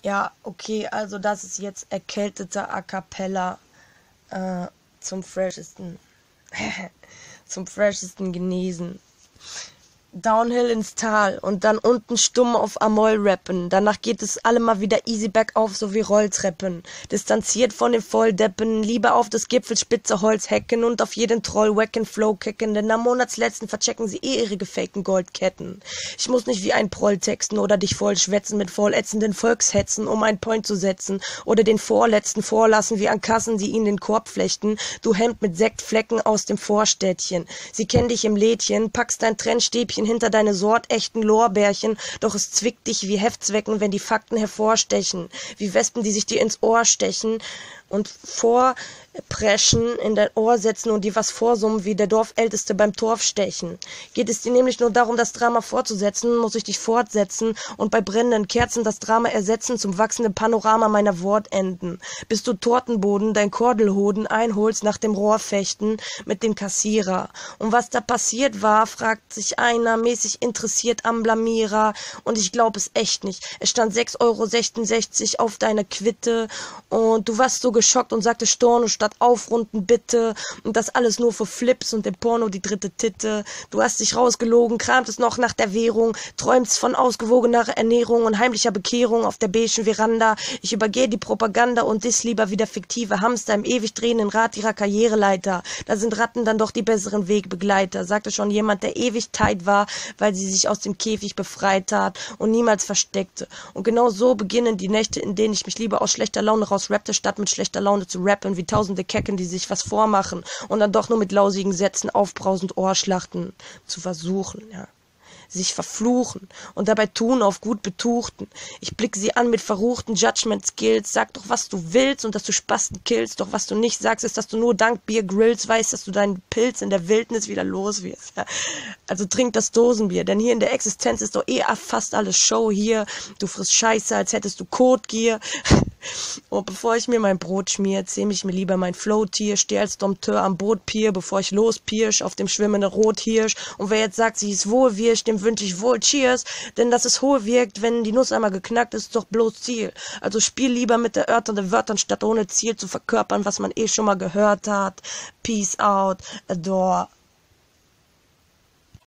Ja, okay, also das ist jetzt erkälteter A Cappella zum freshesten, zum freshesten Genesen. Downhill ins Tal und dann unten stumm auf Amol rappen. Danach geht es allemal wieder easy bergauf, so wie Rolltreppen. Distanziert von den Volldeppen, lieber auf das Gipfelspitze Holz hacken und auf jeden Troll wacken, Flow kicken, denn am Monatsletzten verchecken sie ihre gefakten Goldketten. Ich muss nicht wie ein Proll texten oder dich voll schwätzen mit vollätzenden Volkshetzen, um einen Point zu setzen oder den Vorletzten vorlassen wie an Kassen, die ihnen den Korb flechten. Du Hemd mit Sektflecken aus dem Vorstädtchen. Sie kennen dich im Lädchen, packst dein Trennstäbchen hinter deine sortechten Lorbeerchen, doch es zwickt dich wie Heftzwecken, wenn die Fakten hervorstechen, wie Wespen, die sich dir ins Ohr stechen und vorpreschen, in dein Ohr setzen und dir was vorsummen, wie der Dorfälteste beim Torf stechen. Geht es dir nämlich nur darum, das Drama fortzusetzen, muss ich dich fortsetzen und bei brennenden Kerzen das Drama ersetzen zum wachsenden Panorama meiner Wortenden. Bis du Tortenboden, dein Kordelhoden einholst nach dem Rohrfechten mit dem Kassierer. Und was da passiert war, fragt sich einer, mäßig interessiert am Blamierer, und ich glaube es echt nicht. Es stand 6,66 € auf deiner Quitte und du warst so geschockt und sagte Storno statt aufrunden bitte, und das alles nur für Flips und im Porno die dritte Titte. Du hast dich rausgelogen, kramtest noch nach der Währung, träumst von ausgewogener Ernährung und heimlicher Bekehrung auf der beigen Veranda. Ich übergehe die Propaganda und diss lieber wieder fiktive Hamster im ewig drehenden Rad ihrer Karriereleiter. Da sind Ratten dann doch die besseren Wegbegleiter, sagte schon jemand, der ewig tight war, weil sie sich aus dem Käfig befreit hat und niemals versteckte. Und genau so beginnen die Nächte, in denen ich mich lieber aus schlechter Laune raus rappte, statt mit schlechter Laune zu rappen, wie tausende Kecken, die sich was vormachen und dann doch nur mit lausigen Sätzen aufbrausend Ohrschlachten zu versuchen, ja. Sich verfluchen und dabei tun auf gut Betuchten. Ich blicke sie an mit verruchten Judgment-Skills, sag doch, was du willst und dass du Spasten killst, doch was du nicht sagst, ist, dass du nur dank Bier grillst, weißt, dass du deinen Pilz in der Wildnis wieder los wirst. Ja. Also trink das Dosenbier, denn hier in der Existenz ist doch fast alles Show hier. Du frisst Scheiße, als hättest du Kotgier. Und bevor ich mir mein Brot schmier, zähm ich mir lieber mein Floatier, steh als Dompteur am Bootpier, bevor ich lospirsch auf dem schwimmenden Rothirsch. Und wer jetzt sagt, sie ist wohlwirsch, dem wünsche ich wohl Cheers, denn dass es hohl wirkt, wenn die Nuss einmal geknackt ist, ist doch bloß Ziel. Also spiel lieber mit der erörternden Wörtern, statt ohne Ziel zu verkörpern, was man schon mal gehört hat. Peace out, adore.